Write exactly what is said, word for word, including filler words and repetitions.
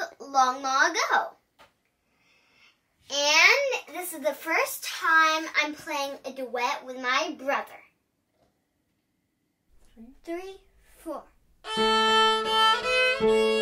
long, long ago. And this is the first time I'm playing a duet with my brother. Three, four.